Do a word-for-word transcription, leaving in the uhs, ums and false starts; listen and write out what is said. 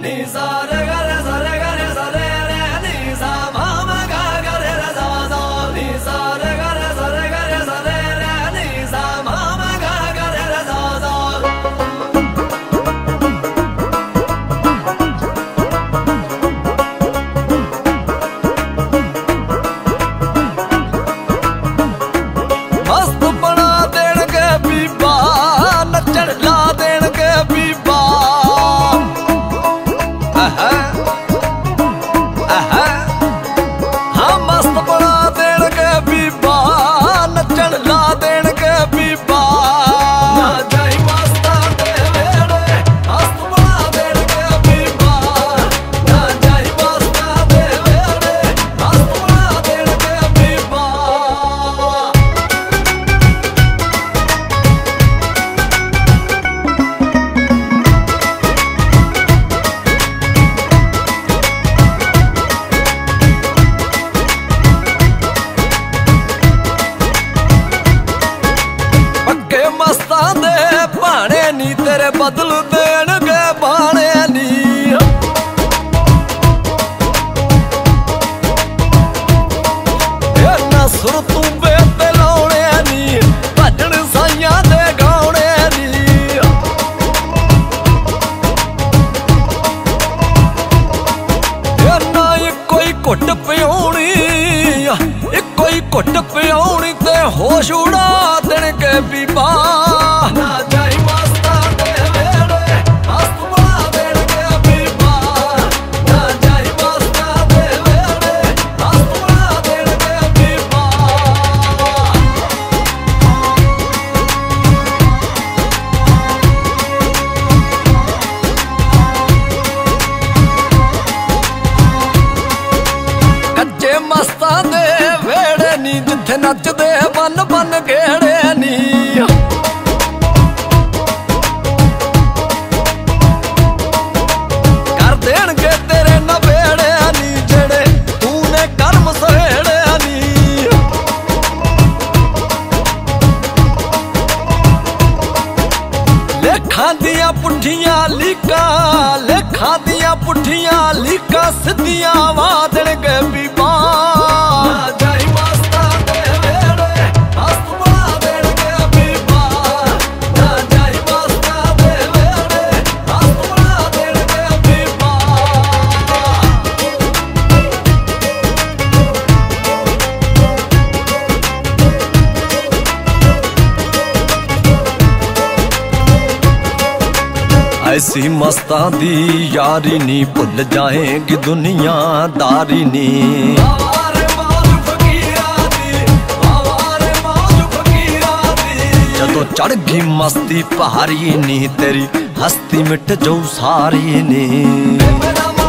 तेरे बदल देणगे बाणे नी ना सुर तू बेते लाउणे नी भजन साइयां दे गाउणे नी ना इको ही घुट पियाउणी इको ही घुट पियाउणी ते होश उड़ा देणगे बीबा मस्तां दे वेड़े नी जिथे नचदे बन बन गेड़े नी कर देणगे तेरे नवेड़े नी जेड़े तूने कर्म सहेड़े नी लेखां दियां पुठियां लीकां लेखां दियां पुठियां लीकां सिद्धियां वा देणगे बीबा ऐसी मस्तां दी यारी नी भुल जाएगी दुनियादारी नी जदों चढ़ गई मस्ती पहाड़ी नी तेरी हस्ती मिट जाऊ सारी नी।